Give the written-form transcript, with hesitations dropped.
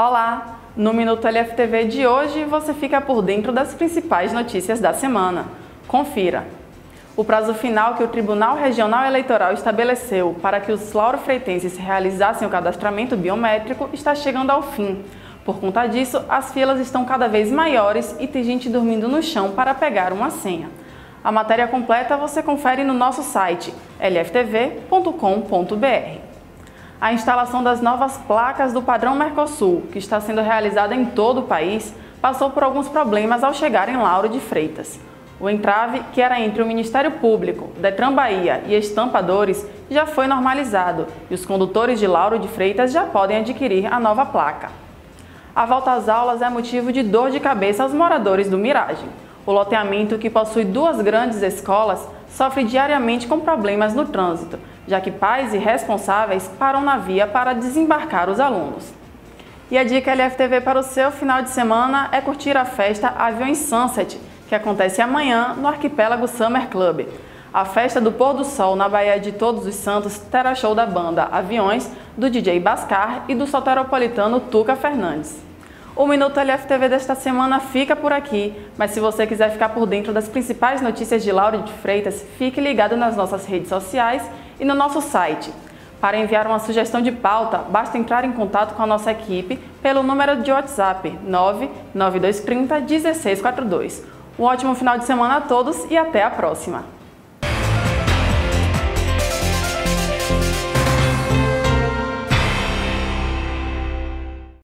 Olá! No Minuto LFTV de hoje você fica por dentro das principais notícias da semana. Confira! O prazo final que o Tribunal Regional Eleitoral estabeleceu para que os laurofreitenses realizassem o cadastramento biométrico está chegando ao fim. Por conta disso, as filas estão cada vez maiores e tem gente dormindo no chão para pegar uma senha. A matéria completa você confere no nosso site lftv.com.br. A instalação das novas placas do padrão Mercosul, que está sendo realizada em todo o país, passou por alguns problemas ao chegar em Lauro de Freitas. O entrave, que era entre o Ministério Público, Detran Bahia e estampadores, já foi normalizado e os condutores de Lauro de Freitas já podem adquirir a nova placa. A volta às aulas é motivo de dor de cabeça aos moradores do Miragem. O loteamento, que possui duas grandes escolas, sofre diariamente com problemas no trânsito, já que pais e responsáveis param na via para desembarcar os alunos. E a dica LFTV para o seu final de semana é curtir a festa Aviões Sunset, que acontece amanhã no Arquipélago Summer Club. A festa do pôr do sol na Baía de Todos os Santos terá show da banda Aviões, do DJ Bascar e do soteropolitano Tuca Fernandes. O Minuto LFTV desta semana fica por aqui, mas se você quiser ficar por dentro das principais notícias de Lauro de Freitas, fique ligado nas nossas redes sociais e no nosso site. Para enviar uma sugestão de pauta, basta entrar em contato com a nossa equipe pelo número de WhatsApp 99230 1642. Um ótimo final de semana a todos e até a próxima!